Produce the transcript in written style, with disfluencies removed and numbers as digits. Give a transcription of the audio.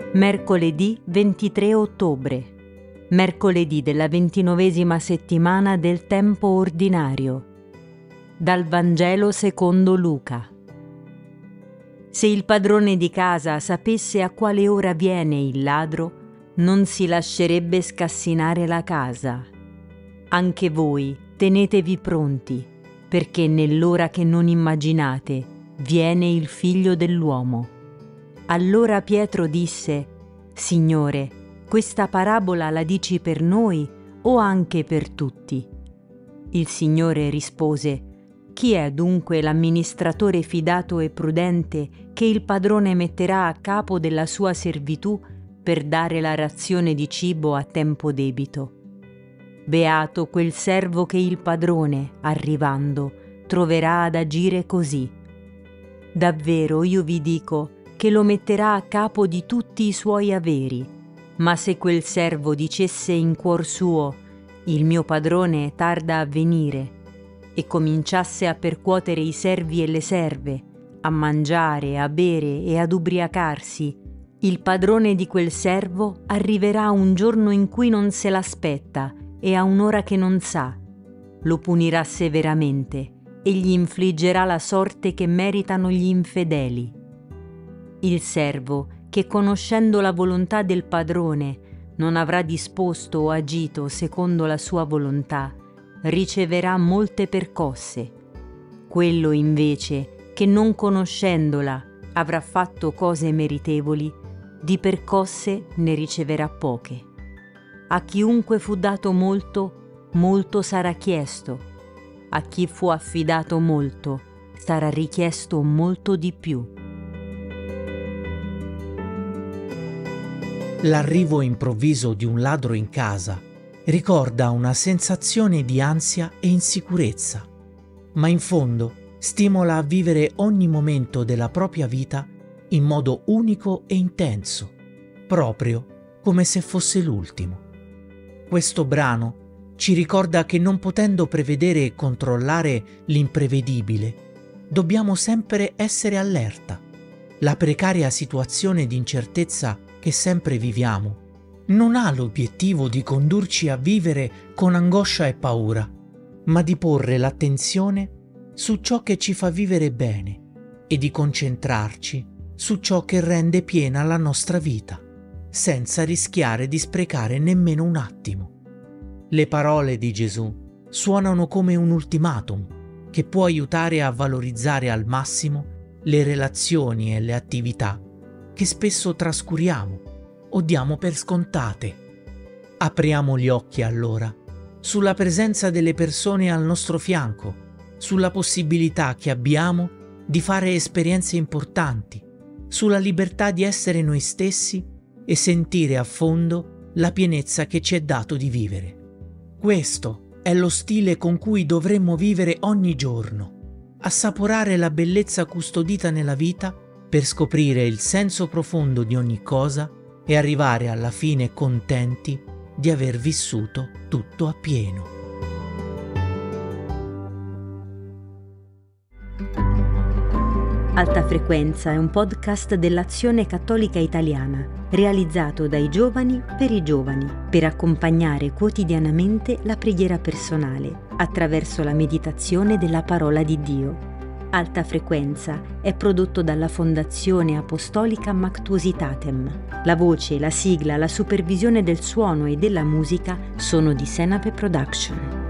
Mercoledì 23 ottobre, mercoledì della 29ª settimana del tempo ordinario. Dal Vangelo secondo Luca. Se il padrone di casa sapesse a quale ora viene il ladro, non si lascerebbe scassinare la casa. Anche voi tenetevi pronti, perché nell'ora che non immaginate viene il Figlio dell'uomo. Allora Pietro disse: Signore, questa parabola la dici per noi o anche per tutti? Il Signore rispose: Chi è dunque l'amministratore fidato e prudente che il padrone metterà a capo della sua servitù per dare la razione di cibo a tempo debito? Beato quel servo che il padrone, arrivando, troverà ad agire così. Davvero io vi dico che lo metterà a capo di tutti i suoi averi. Ma se quel servo dicesse in cuor suo: il mio padrone tarda a venire, e cominciasse a percuotere i servi e le serve, a mangiare, a bere e ad ubriacarsi, il padrone di quel servo arriverà un giorno in cui non se l'aspetta e a un'ora che non sa. Lo punirà severamente e gli infliggerà la sorte che meritano gli infedeli. Il servo che, conoscendo la volontà del padrone, non avrà disposto o agito secondo la sua volontà, riceverà molte percosse. Quello invece che, non conoscendola, avrà fatto cose meritevoli, di percosse ne riceverà poche. A chiunque fu dato molto, molto sarà chiesto. A chi fu affidato molto, sarà richiesto molto di più. L'arrivo improvviso di un ladro in casa ricorda una sensazione di ansia e insicurezza, ma in fondo stimola a vivere ogni momento della propria vita in modo unico e intenso, proprio come se fosse l'ultimo. Questo brano ci ricorda che, non potendo prevedere e controllare l'imprevedibile, dobbiamo sempre essere allerta. La precaria situazione di incertezza che sempre viviamo non ha l'obiettivo di condurci a vivere con angoscia e paura, ma di porre l'attenzione su ciò che ci fa vivere bene e di concentrarci su ciò che rende piena la nostra vita, senza rischiare di sprecare nemmeno un attimo. Le parole di Gesù suonano come un ultimatum che può aiutare a valorizzare al massimo le relazioni e le attività che spesso trascuriamo o diamo per scontate. Apriamo gli occhi allora sulla presenza delle persone al nostro fianco, sulla possibilità che abbiamo di fare esperienze importanti, sulla libertà di essere noi stessi e sentire a fondo la pienezza che ci è dato di vivere. Questo è lo stile con cui dovremmo vivere ogni giorno, assaporare la bellezza custodita nella vita per scoprire il senso profondo di ogni cosa e arrivare alla fine contenti di aver vissuto tutto appieno. Alta Frequenza è un podcast dell'Azione Cattolica Italiana, realizzato dai giovani, per accompagnare quotidianamente la preghiera personale, attraverso la meditazione della parola di Dio. Alta Frequenza è prodotto dalla Fondazione Apostolica Mactuositatem. La voce, la sigla, la supervisione del suono e della musica sono di Senape Production.